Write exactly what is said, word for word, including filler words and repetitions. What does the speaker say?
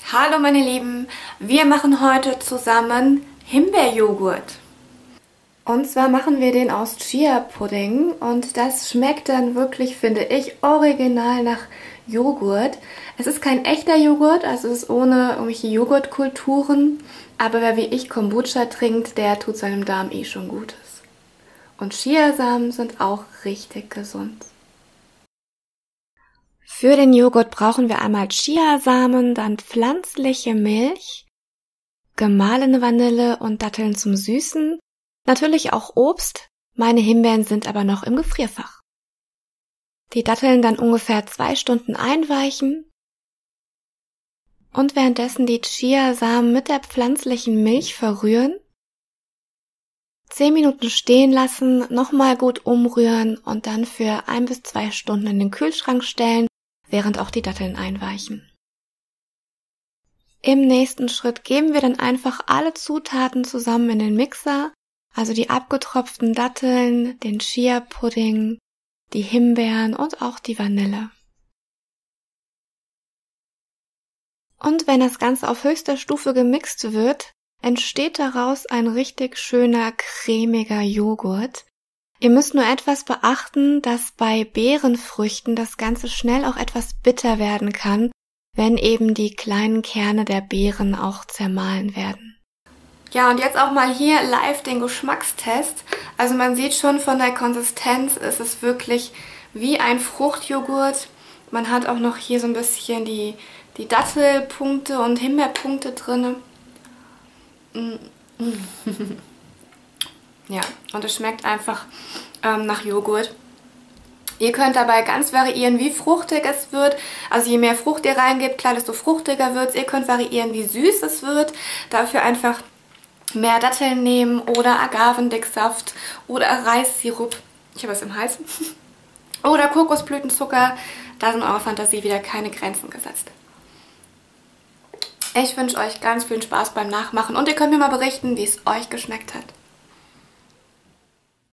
Hallo meine Lieben, wir machen heute zusammen Himbeerjoghurt. Und zwar machen wir den aus Chia-Pudding und das schmeckt dann wirklich, finde ich, original nach Joghurt. Es ist kein echter Joghurt, also es ist ohne irgendwelche Joghurtkulturen, aber wer wie ich Kombucha trinkt, der tut seinem Darm eh schon Gutes. Und Chiasamen sind auch richtig gesund. Für den Joghurt brauchen wir einmal Chiasamen, dann pflanzliche Milch, gemahlene Vanille und Datteln zum Süßen, natürlich auch Obst, meine Himbeeren sind aber noch im Gefrierfach. Die Datteln dann ungefähr zwei Stunden einweichen und währenddessen die Chiasamen mit der pflanzlichen Milch verrühren, zehn Minuten stehen lassen, nochmal gut umrühren und dann für ein bis zwei Stunden in den Kühlschrank stellen, während auch die Datteln einweichen. Im nächsten Schritt geben wir dann einfach alle Zutaten zusammen in den Mixer, also die abgetropften Datteln, den Chia-Pudding, die Himbeeren und auch die Vanille. Und wenn das Ganze auf höchster Stufe gemixt wird, entsteht daraus ein richtig schöner, cremiger Joghurt. Ihr müsst nur etwas beachten, dass bei Beerenfrüchten das Ganze schnell auch etwas bitter werden kann, wenn eben die kleinen Kerne der Beeren auch zermahlen werden. Ja, und jetzt auch mal hier live den Geschmackstest. Also man sieht schon von der Konsistenz, ist es wirklich wie ein Fruchtjoghurt. Man hat auch noch hier so ein bisschen die, die Dattelpunkte und Himbeerpunkte drin. Ja, und es schmeckt einfach ähm, nach Joghurt. Ihr könnt dabei ganz variieren, wie fruchtig es wird. Also je mehr Frucht ihr reingebt, klar, desto fruchtiger wird es. Ihr könnt variieren, wie süß es wird. Dafür einfach mehr Datteln nehmen oder Agavendicksaft oder Reissirup. Ich habe es im Hals. Oder Kokosblütenzucker. Da sind eurer Fantasie wieder keine Grenzen gesetzt. Ich wünsche euch ganz viel Spaß beim Nachmachen und ihr könnt mir mal berichten, wie es euch geschmeckt hat.